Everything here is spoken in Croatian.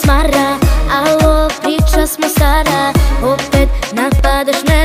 smara. Alo, priča smo stara, opet napadaš me.